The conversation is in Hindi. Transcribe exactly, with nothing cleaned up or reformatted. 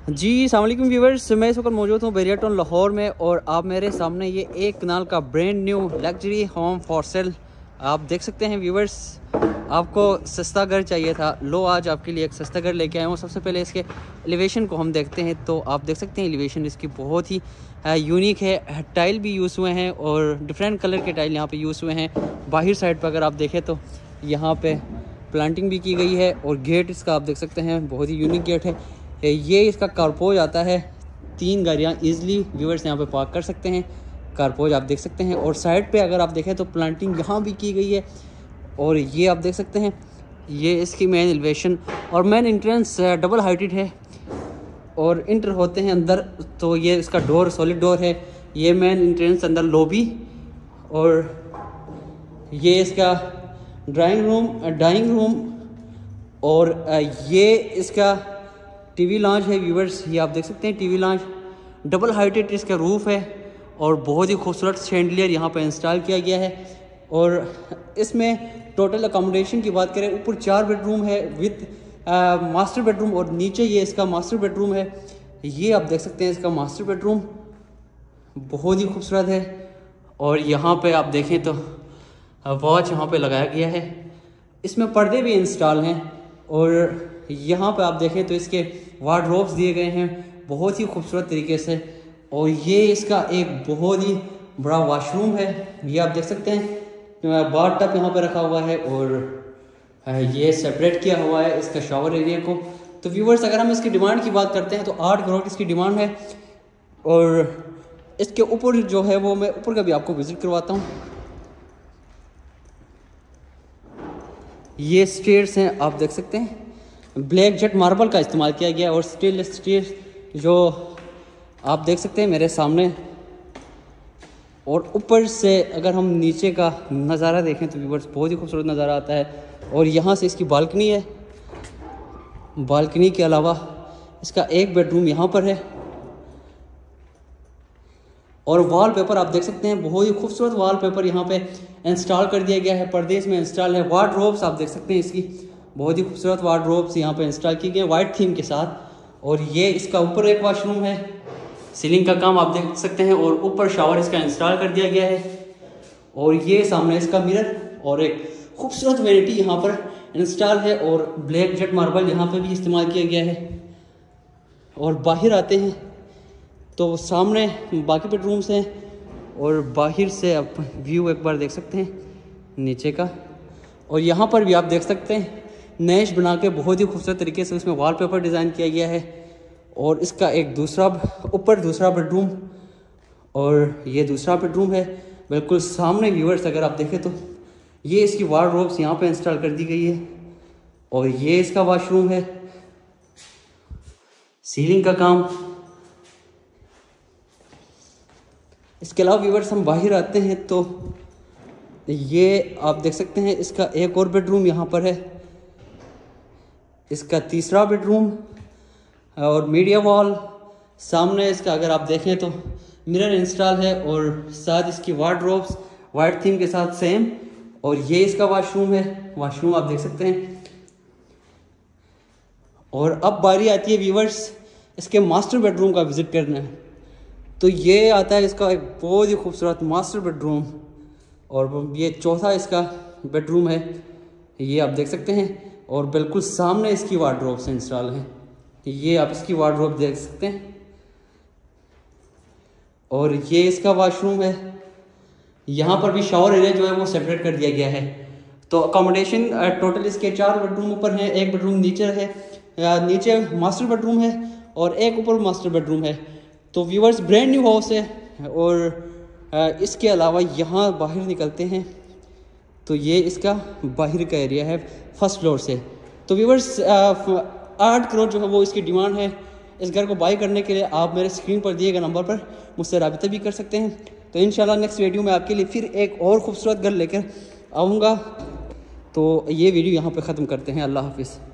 जी अस्सलाम वालेकुम व्यूवर्स, मैं इस वक्त मौजूद हूँ बैरियर टाउन लाहौर में और आप मेरे सामने ये एक कनाल का brand new luxury home for sale आप देख सकते हैं। व्यूवर्स, आपको सस्ता घर चाहिए था, लो आज आपके लिए एक सस्ता घर लेके आया हूँ। सबसे पहले इसके एलिवेशन को हम देखते हैं तो आप देख सकते हैं एलिवेशन इसकी बहुत ही यूनिक है। टाइल भी यूज़ हुए हैं और डिफरेंट कलर के टाइल यहाँ पे यूज़ हुए हैं। बाहर साइड पर अगर आप देखें तो यहाँ पे प्लांटिंग भी की गई है और गेट इसका आप देख सकते हैं बहुत ही यूनिक गेट है। ये इसका कारपोज आता है, तीन गाड़ियाँ ईज़िली व्यूवर्स यहाँ पे पार्क कर सकते हैं। कारपोज आप देख सकते हैं और साइड पे अगर आप देखें तो प्लांटिंग यहाँ भी की गई है और ये आप देख सकते हैं ये इसकी मेन एलिवेशन और मेन एंट्रेंस डबल हाइटेड है और इंटर होते हैं अंदर तो ये इसका डोर सॉलिड डोर है। ये मेन एंट्रेंस अंदर लॉबी और ये इसका ड्राइंग रूम डाइनिंग रूम और ये इसका टीवी लॉन्च है। व्यूवर्स, ये आप देख सकते हैं टीवी लॉन्च डबल हाइटेड इसका रूफ़ है और बहुत ही खूबसूरत शैंडलियर यहाँ पर इंस्टॉल किया गया है। और इसमें टोटल अकोमोडेशन की बात करें, ऊपर चार बेडरूम है विद मास्टर बेडरूम और नीचे ये इसका मास्टर बेडरूम है। ये आप देख सकते हैं इसका मास्टर बेडरूम बहुत ही खूबसूरत है और यहाँ पे आप देखें तो वॉच यहाँ पे लगाया गया है। इसमें पर्दे भी इंस्टॉल हैं और यहाँ पे आप देखें तो इसके वार्डरोब्स दिए गए हैं बहुत ही खूबसूरत तरीके से। और ये इसका एक बहुत ही बड़ा वॉशरूम है, ये आप देख सकते हैं बाथ टब यहाँ पे रखा हुआ है और ये सेपरेट किया हुआ है इसका शावर एरिया को। तो व्यूवर्स, अगर हम इसकी डिमांड की बात करते हैं तो आठ करोड़ इसकी डिमांड है और इसके ऊपर जो है वो मैं ऊपर का भी आपको विजिट करवाता हूँ। ये स्टेयर्स हैं, आप देख सकते हैं ब्लैक जेट मार्बल का इस्तेमाल किया गया है और स्टेनलेस स्टील जो आप देख सकते हैं मेरे सामने। और ऊपर से अगर हम नीचे का नज़ारा देखें तो व्यूअर्स बहुत ही खूबसूरत नज़ारा आता है। और यहाँ से इसकी बालकनी है, बालकनी के अलावा इसका एक बेडरूम यहाँ पर है और वॉलपेपर आप देख सकते हैं बहुत ही खूबसूरत वॉलपेपर यहाँ पे इंस्टॉल कर दिया गया है। पर्दे में इंस्टॉल है। वार्डरोब्स आप देख सकते हैं इसकी बहुत ही खूबसूरत वार्डरोब्स यहाँ पे इंस्टॉल किए गए वाइट थीम के साथ। और ये इसका ऊपर एक वॉशरूम है, सीलिंग का काम आप देख सकते हैं और ऊपर शावर इसका इंस्टॉल कर दिया गया है। और ये सामने इसका मिरर और एक खूबसूरत वैनिटी यहाँ पर इंस्टॉल है और ब्लैक जेट मार्बल यहाँ पे भी इस्तेमाल किया गया है। और बाहर आते हैं तो सामने बाकी बेडरूम्स हैं और बाहर से आप व्यू एक बार देख सकते हैं नीचे का। और यहाँ पर भी आप देख सकते हैं नैश बना के बहुत ही खूबसूरत तरीके से उसमें वॉलपेपर डिज़ाइन किया गया है। और इसका एक दूसरा ऊपर दूसरा बेडरूम और ये दूसरा बेडरूम है बिल्कुल सामने। व्यूअर्स, अगर आप देखें तो ये इसकी वार्डरोब्स यहाँ पे इंस्टॉल कर दी गई है और ये इसका वॉशरूम है, सीलिंग का काम। इसके अलावा व्यूअर्स हम बाहर आते हैं तो ये आप देख सकते हैं इसका एक और बेडरूम यहाँ पर है, इसका तीसरा बेडरूम और मीडिया वॉल सामने इसका अगर आप देखें तो मिरर इंस्टॉल है और साथ इसकी वार्डरोब्स वाइट थीम के साथ सेम। और ये इसका वॉशरूम है, वॉशरूम आप देख सकते हैं। और अब बारी आती है व्यूवर्स इसके मास्टर बेडरूम का विजिट करना है। तो ये आता है इसका एक बहुत ही खूबसूरत मास्टर बेडरूम और ये चौथा इसका बेडरूम है, ये आप देख सकते हैं। और बिल्कुल सामने इसकी वार्डरोब्स इंस्टॉल हैं, ये आप इसकी वार्डरोब देख सकते हैं। और ये इसका वॉशरूम है, यहाँ पर भी शावर एरिया जो है वो सेपरेट कर दिया गया है। तो अकोमोडेशन टोटल इसके चार बेडरूम ऊपर हैं, एक बेडरूम नीचे है, नीचे मास्टर बेडरूम है और एक ऊपर मास्टर बेडरूम है। तो व्यूअर्स, ब्रांड न्यू हाउस है। और इसके अलावा यहाँ बाहर निकलते हैं तो ये इसका बाहर का एरिया है फर्स्ट फ्लोर से। तो व्यूअर्स, आठ करोड़ जो है वो इसकी डिमांड है। इस घर को बाई करने के लिए आप मेरे स्क्रीन पर दिए गए नंबर पर मुझसे रब्ता भी कर सकते हैं। तो इंशाल्लाह नेक्स्ट वीडियो में आपके लिए फिर एक और खूबसूरत घर लेकर आऊँगा। तो ये वीडियो यहाँ पे ख़त्म करते हैं। अल्लाह हाफिज़।